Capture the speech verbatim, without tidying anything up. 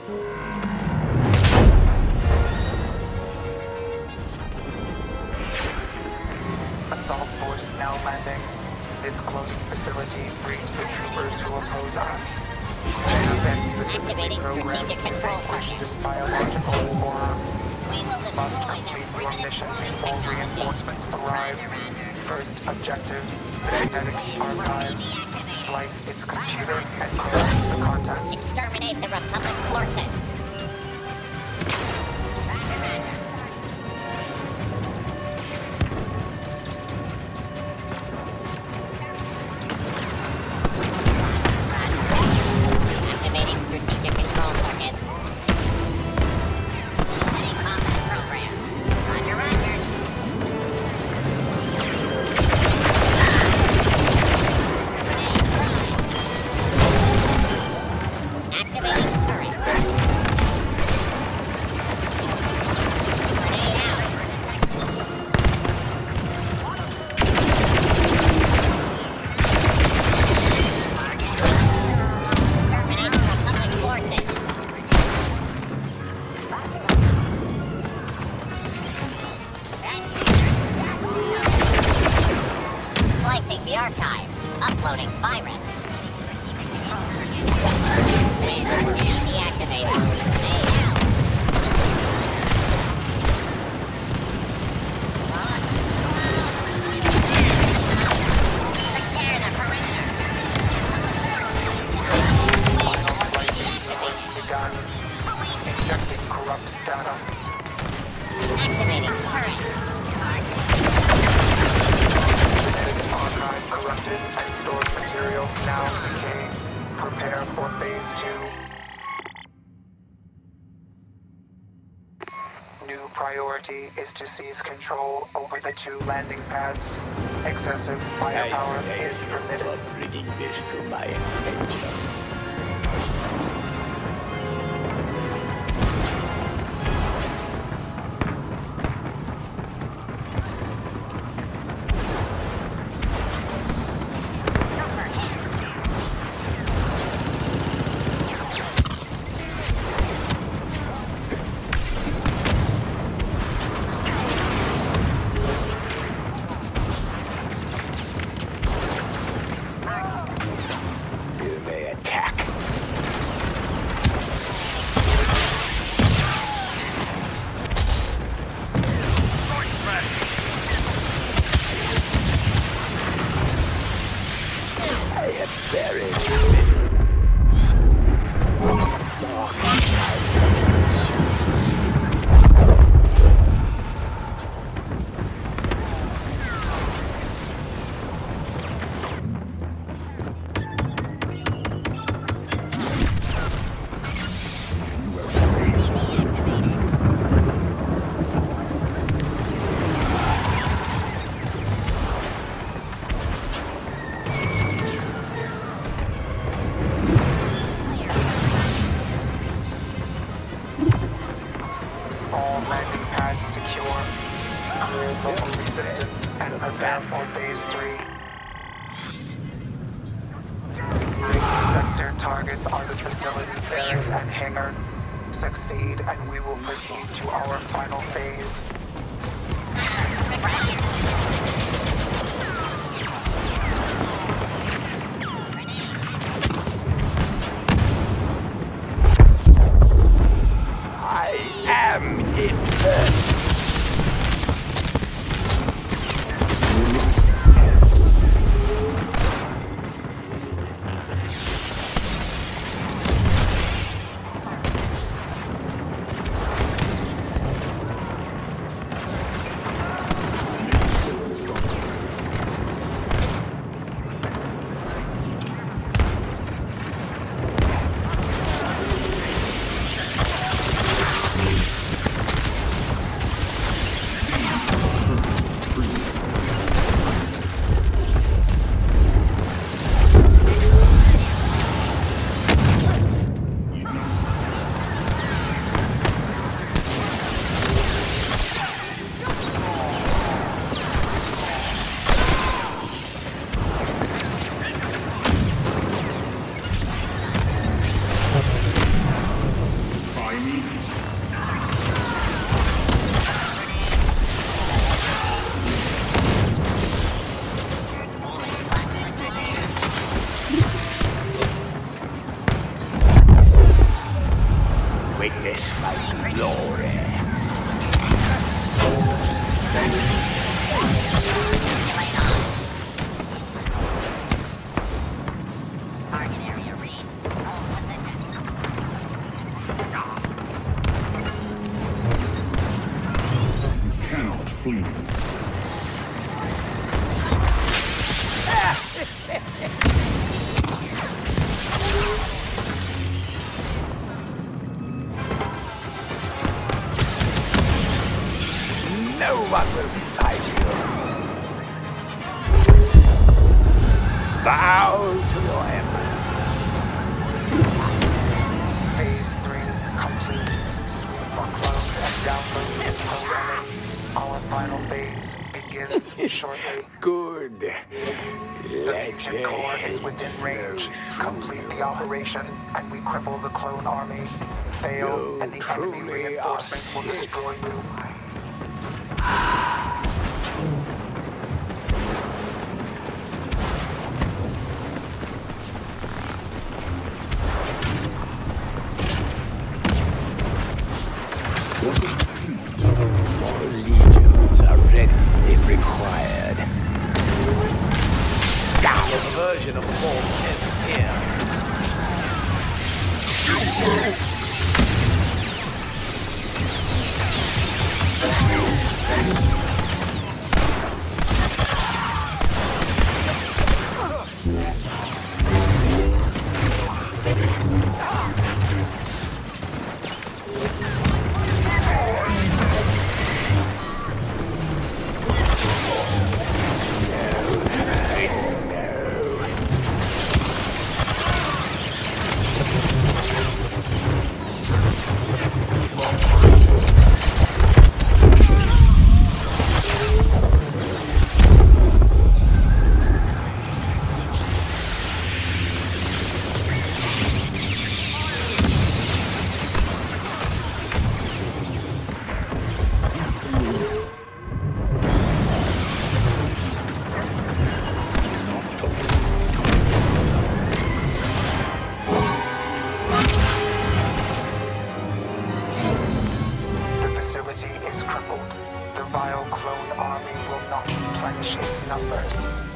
Assault Force now landing. This cloning facility breeds the troopers who oppose us. They have been specifically programmed to vanquish this biological horror. Must complete your mission before reinforcements arrive. First objective, the genetic archive. Slice its computer and corrupt the contents. Exterminate the Republic forces. Activating strategic control circuits. Any combat program. Roger, roger. Activating turret. Grenade out. Exterminate Republic forces. Slicing the archive. Uploading virus. Deactivated. Grenade out. Secure the perimeter. Final slicing sequence begun. Injecting corrupt data. Activating turret. Genetic archive corrupted and stored material now decaying. Prepare for phase two. New priority is to seize control over the two landing pads. Excessive firepower is permitted. Bringing this to my attention. You may attack. I am buried. All landing pads secure. Clear local resistance and prepare for phase three. Main sector targets are the facility barracks and hangar. Succeed and we will proceed to our final phase. I am it. make this my glory. Target area reached. Hold position. Cannot flee. No one will fight you. Bow to your emperor. Phase three complete. Sweep for clones and download info running. Our final phase begins shortly. Good. The fusion core is within range. Complete the operation, and we cripple the clone army. Fail, You and the enemy truly reinforcements are will destroy you. More legions are ready if required. There's a version of Paul is here. Is crippled. The vile clone army will not replenish its numbers.